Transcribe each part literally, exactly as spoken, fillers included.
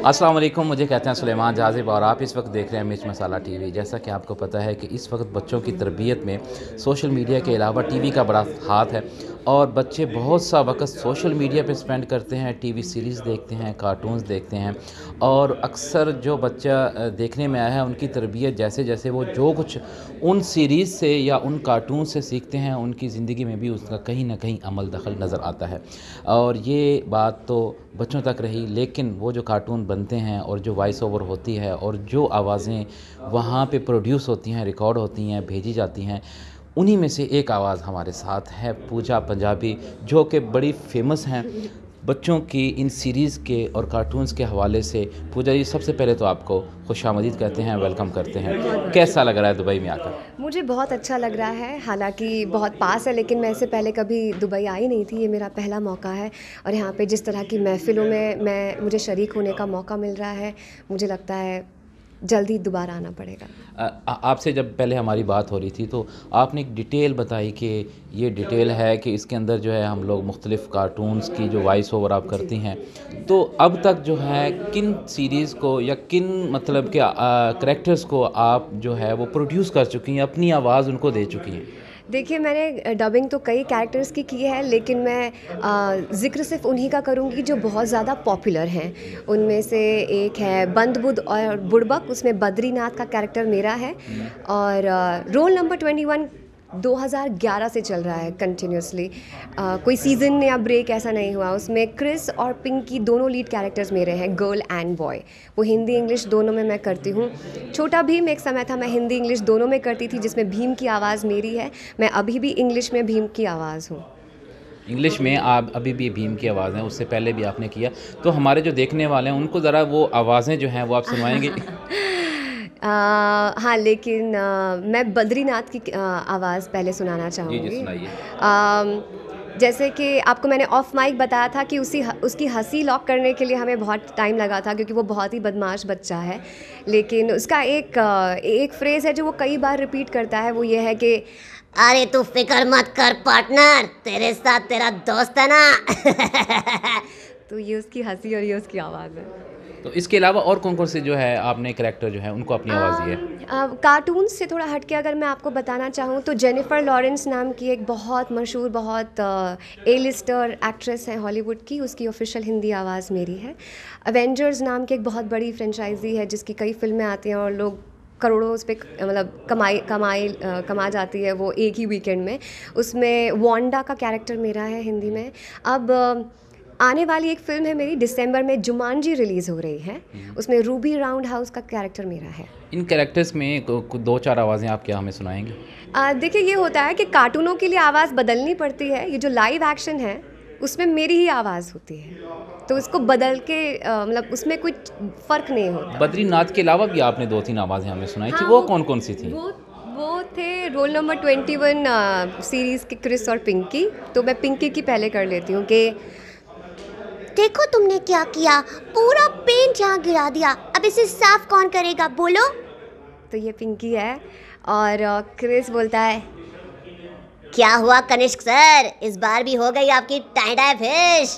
अस्सलाम वालेकुम, मुझे कहते हैं सुलेमान जाज़िब और आप इस वक्त देख रहे हैं मिर्च मसाला टीवी। जैसा कि आपको पता है कि इस वक्त बच्चों की तरबियत में सोशल मीडिया के अलावा टीवी का बड़ा हाथ है और बच्चे बहुत सा वक्त सोशल मीडिया पे स्पेंड करते हैं, टीवी सीरीज़ देखते हैं, कार्टून्स देखते हैं और अक्सर जो बच्चा देखने में आया है उनकी तरबियत जैसे जैसे वो जो कुछ उन सीरीज़ से या उन कार्टून से सीखते हैं उनकी ज़िंदगी में भी उसका कहीं ना कहीं अमल दखल नज़र आता है। और ये बात तो बच्चों तक रही, लेकिन वो जो कार्टून बनते हैं और जो वॉइस ओवर होती है और जो आवाज़ें वहाँ पे प्रोड्यूस होती हैं, रिकॉर्ड होती हैं, भेजी जाती हैं, उन्हीं में से एक आवाज़ हमारे साथ है पूजा पंजाबी, जो कि बड़ी फेमस हैं बच्चों की इन सीरीज़ के और कार्टून्स के हवाले से। पूजा जी, सबसे पहले तो आपको खुशामदीद कहते हैं, वेलकम करते हैं। कैसा लग रहा है दुबई में आकर? मुझे बहुत अच्छा लग रहा है, हालांकि बहुत पास है, लेकिन मैं इससे पहले कभी दुबई आई नहीं थी। ये मेरा पहला मौका है और यहाँ पे जिस तरह की महफ़िलों में मैं मुझे शरीक होने का मौका मिल रहा है, मुझे लगता है जल्दी दोबारा आना पड़ेगा। आपसे जब पहले हमारी बात हो रही थी तो आपने एक डिटेल बताई कि ये डिटेल है कि इसके अंदर जो है हम लोग मुख्तलिफ़ कार्टून्स की जो वॉइस ओवर आप करती हैं, तो अब तक जो है किन सीरीज़ को या किन मतलब के करैक्टर्स को आप जो है वो प्रोड्यूस कर चुकी हैं, अपनी आवाज़ उनको दे चुकी हैं? देखिए, मैंने डबिंग तो कई कैरेक्टर्स की की है, लेकिन मैं ज़िक्र सिर्फ उन्हीं का करूँगी जो बहुत ज़्यादा पॉपुलर हैं। उनमें से एक है बंद-बुद और बुड़बक, उसमें बद्रीनाथ का कैरेक्टर मेरा है। और रोल नंबर ट्वेंटी वन दो हज़ार ग्यारह से चल रहा है कंटिन्यूसली, कोई सीज़न या ब्रेक ऐसा नहीं हुआ। उसमें क्रिस और पिंकी दोनों लीड कैरेक्टर्स मेरे हैं, गर्ल एंड बॉय। वो हिंदी इंग्लिश दोनों में मैं करती हूँ। छोटा भीम एक समय था मैं हिंदी इंग्लिश दोनों में करती थी, जिसमें भीम की आवाज़ मेरी है। मैं अभी भी इंग्लिश में भीम की आवाज़ हूँ। इंग्लिश में आप अभी भी भीम की आवाज़ हैं, उससे पहले भी आपने किया, तो हमारे जो देखने वाले हैं उनको ज़रा वो आवाज़ें जो हैं वो आप सुनवाएंगे? आ, हाँ, लेकिन आ, मैं बद्रीनाथ की आ, आवाज़ पहले सुनाना चाहूँगी। जी जी, सुनाइए। जैसे कि आपको मैंने ऑफ माइक बताया था कि उसी उसकी हंसी लॉक करने के लिए हमें बहुत टाइम लगा था, क्योंकि वो बहुत ही बदमाश बच्चा है। लेकिन उसका एक एक फ्रेज़ है जो वो कई बार रिपीट करता है, वो ये है कि अरे तू फिक्र मत कर पार्टनर, तेरे साथ तेरा दोस्त है ना। तो ये उसकी हंसी और ये उसकी आवाज़ है। तो इसके अलावा और कौन कौन से जो है आपने करैक्टर जो है उनको अपनी आवाज़ दी है? कार्टून से थोड़ा हटके अगर मैं आपको बताना चाहूँ तो जेनिफर लॉरेंस नाम की एक बहुत मशहूर, बहुत ए लिस्टर एक्ट्रेस है हॉलीवुड की, उसकी ऑफिशियल हिंदी आवाज़ मेरी है। एवेंजर्स नाम की एक बहुत बड़ी फ्रेंचाइजी है जिसकी कई फिल्में आती हैं और लोग करोड़ों उस पर मतलब कमाई कमाई कमा जाती है वो एक ही वीकेंड में। उसमें वांडा का कैरेक्टर मेरा है हिंदी में। अब आने वाली एक फ़िल्म है मेरी, दिसंबर में जुमानजी रिलीज़ हो रही है, उसमें रूबी राउंड हाउस का कैरेक्टर मेरा है। इन कैरेक्टर्स में दो चार आवाज़ें आप क्या हमें सुनाएंगे? देखिए, ये होता है कि कार्टूनों के लिए आवाज़ बदलनी पड़ती है, ये जो लाइव एक्शन है उसमें मेरी ही आवाज़ होती है, तो इसको बदल के मतलब उसमें कुछ फ़र्क नहीं होता। बद्रीनाथ के अलावा भी आपने दो तीन आवाज़ें हमें सुनाई थी, हाँ, वो कौन कौन सी थी? वो वो थे roll number twenty one series के क्रिस और पिंकी। तो मैं पिंकी की पहले कर लेती हूँ कि देखो तुमने क्या किया, पूरा पेंट यहाँ गिरा दिया, अब इसे साफ कौन करेगा बोलो। तो ये पिंकी है। और क्रिस बोलता है, क्या हुआ कनिष्क सर, इस बार भी हो गई आपकी टाई डाई फिश।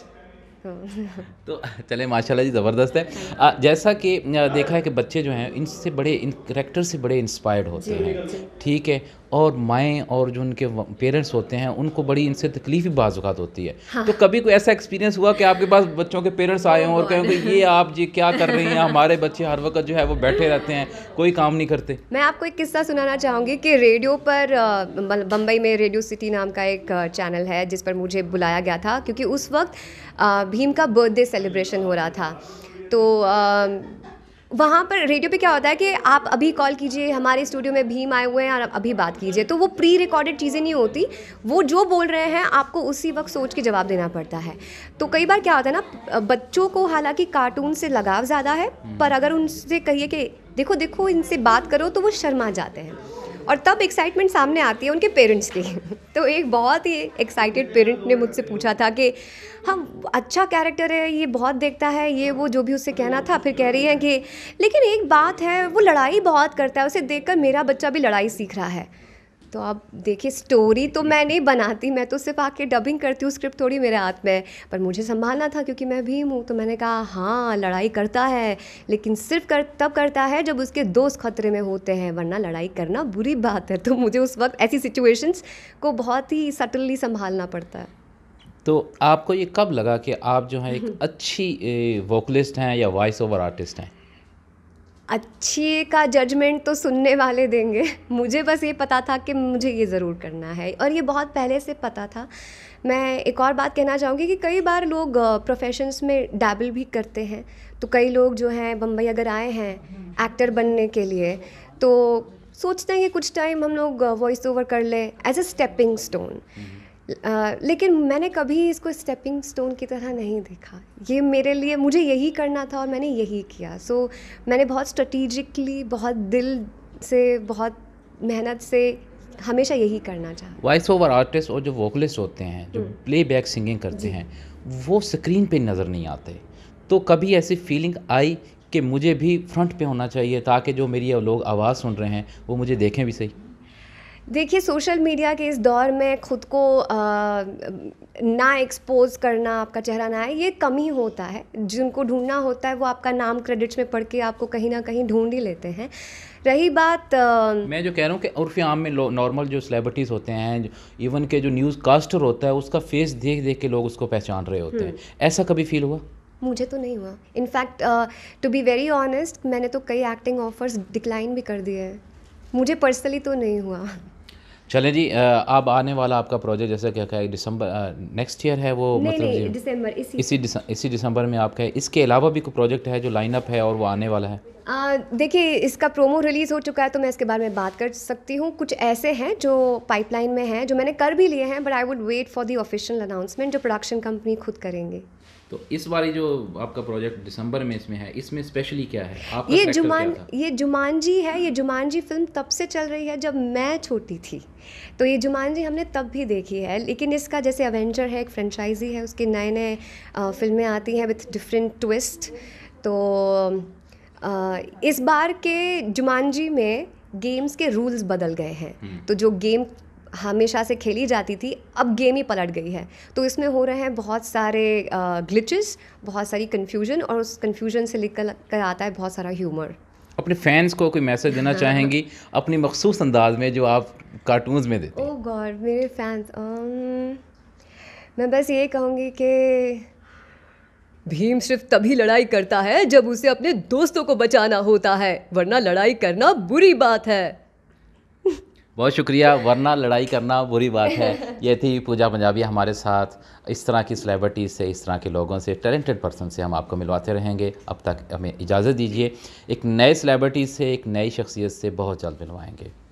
तो चले, माशाल्लाह जी, ज़बरदस्त है। आ, जैसा कि देखा है कि बच्चे जो हैं इनसे बड़े, इन करैक्टर से बड़े इंस्पायर्ड होते हैं, ठीक है, और माएँ और जो उनके पेरेंट्स होते हैं उनको बड़ी इनसे तकलीफ भी बाज़ औक़ात होती है। हाँ। तो कभी कोई ऐसा एक्सपीरियंस हुआ कि आपके पास बच्चों के पेरेंट्स आए हों और कहें कि ये आप जी क्या कर रही हैं, हमारे बच्चे हर वक्त जो है वो बैठे रहते हैं, कोई काम नहीं करते? मैं आपको एक किस्सा सुनाना चाहूँगी कि रेडियो पर बम्बई में रेडियो सिटी नाम का एक चैनल है जिस पर मुझे बुलाया गया था, क्योंकि उस वक्त भीम का बर्थडे सेलिब्रेशन हो रहा था। तो आ, वहाँ पर रेडियो पे क्या होता है कि आप अभी कॉल कीजिए, हमारे स्टूडियो में भीम आए हुए हैं और अभी बात कीजिए। तो वो प्री रिकॉर्डेड चीज़ें नहीं होती, वो जो बोल रहे हैं आपको उसी वक्त सोच के जवाब देना पड़ता है। तो कई बार क्या होता है ना, बच्चों को हालांकि कार्टून से लगाव ज़्यादा है, पर अगर उनसे कहिए कि देखो देखो इनसे बात करो तो वो शर्मा जाते हैं, और तब एक्साइटमेंट सामने आती है उनके पेरेंट्स की। तो एक बहुत ही एक्साइटेड पेरेंट ने मुझसे पूछा था कि हम अच्छा कैरेक्टर है, ये बहुत देखता है, ये वो जो भी उससे कहना था। फिर कह रही है कि लेकिन एक बात है, वो लड़ाई बहुत करता है, उसे देखकर मेरा बच्चा भी लड़ाई सीख रहा है। तो आप देखिए, स्टोरी तो मैं नहीं बनाती, मैं तो सिर्फ आके डबिंग करती हूँ, स्क्रिप्ट थोड़ी मेरे हाथ में है। पर मुझे संभालना था क्योंकि मैं भीम हूँ, तो मैंने कहा हाँ लड़ाई करता है, लेकिन सिर्फ कर तब करता है जब उसके दोस्त खतरे में होते हैं, वरना लड़ाई करना बुरी बात है। तो मुझे उस वक्त ऐसी सिचुएशंस को बहुत ही सटली संभालना पड़ता है। तो आपको ये कब लगा कि आप जो है एक अच्छी वोकलिस्ट हैं या वॉइस ओवर आर्टिस्ट हैं? अच्छी का जजमेंट तो सुनने वाले देंगे, मुझे बस ये पता था कि मुझे ये ज़रूर करना है, और ये बहुत पहले से पता था। मैं एक और बात कहना चाहूँगी कि कई बार लोग प्रोफेशंस में डैबल भी करते हैं। तो कई लोग जो हैं बम्बई अगर आए हैं एक्टर बनने के लिए, तो सोचते हैं कि कुछ टाइम हम लोग वॉइस ओवर कर लें as a stepping stone. Uh, लेकिन मैंने कभी इसको स्टेपिंग स्टोन की तरह नहीं देखा। ये मेरे लिए, मुझे यही करना था और मैंने यही किया। सो so, मैंने बहुत स्ट्रेटिजिकली, बहुत दिल से, बहुत मेहनत से हमेशा यही करना चाहा। वॉइस ओवर आर्टिस्ट और जो वोकलिस्ट होते हैं, जो प्लेबैक सिंगिंग करते हैं, वो स्क्रीन पे नज़र नहीं आते। तो कभी ऐसी फीलिंग आई कि मुझे भी फ्रंट पे होना चाहिए ताकि जो मेरी लोग आवाज़ सुन रहे हैं वो मुझे देखें भी सही? देखिए, सोशल मीडिया के इस दौर में खुद को आ, ना एक्सपोज करना, आपका चेहरा ना आए, ये कम ही होता है। जिनको ढूंढना होता है वो आपका नाम क्रेडिट्स में पढ़ के आपको कहीं ना कहीं ढूंढ ही लेते हैं। रही बात आ, मैं जो कह रहा हूँ कि उर्फ़ आम में नॉर्मल जो सेलिब्रिटीज़ होते हैं, इवन के जो न्यूज़ कास्टर होता है, उसका फेस देख देख के लोग उसको पहचान रहे होते हैं। ऐसा कभी फील हुआ? मुझे तो नहीं हुआ। In fact to be very honest, मैंने तो कई एक्टिंग ऑफर्स डिक्लाइन भी कर दिए हैं। मुझे पर्सनली तो नहीं हुआ। चलें जी, अब आने वाला आपका प्रोजेक्ट जैसा क्या है, दिसंबर नेक्स्ट ईयर है वो? नहीं, मतलब नहीं, दिसंबर, इसी इसी दिस, इसी दिसंबर में आपका है। इसके अलावा भी कोई प्रोजेक्ट है जो लाइनअप है और वो आने वाला है? आ, देखिए, इसका प्रोमो रिलीज़ हो चुका है तो मैं इसके बारे में बात कर सकती हूँ। कुछ ऐसे हैं जो पाइपलाइन में हैं, जो मैंने कर भी लिए हैं, but I would wait for the official announcement जो प्रोडक्शन कंपनी खुद करेंगे। तो इस बारी जो आपका प्रोजेक्ट दिसंबर में इसमें है, इसमें स्पेशली क्या है? आपका ये कैरेक्टर जुमान क्या था? ये जुमानजी है। ये जुमानजी फिल्म तब से चल रही है जब मैं छोटी थी, तो ये जुमानजी हमने तब भी देखी है। लेकिन इसका जैसे एवेंजर है, एक फ्रेंचाइजी है, उसके नए नए फिल्में आती हैं विथ डिफरेंट ट्विस्ट। तो आ, इस बार के जुमानजी में गेम्स के रूल्स बदल गए हैं। तो जो गेम हमेशा से खेली जाती थी, अब गेम ही पलट गई है। तो इसमें हो रहे हैं बहुत सारे ग्लिचेस, बहुत सारी कन्फ्यूजन, और उस कन्फ्यूजन से निकल कर आता है बहुत सारा ह्यूमर। अपने फैंस को कोई मैसेज देना चाहेंगी अपनी मखसूस अंदाज में जो आप कार्टून्स में देते हैं? ओह गॉड, मेरे फैंस, um, मैं बस ये कहूँगी कि भीम सिर्फ तभी लड़ाई करता है जब उसे अपने दोस्तों को बचाना होता है, वरना लड़ाई करना बुरी बात है। बहुत शुक्रिया। वरना लड़ाई करना बुरी बात है। ये थी पूजा पंजाबी हमारे साथ। इस तरह की सेलिब्रिटीज़ से, इस तरह के लोगों से, टैलेंटेड पर्सन से हम आपको मिलवाते रहेंगे। अब तक हमें इजाज़त दीजिए। एक नए सेलिब्रिटी से, एक नई शख्सियत से बहुत जल्द मिलवाएंगे।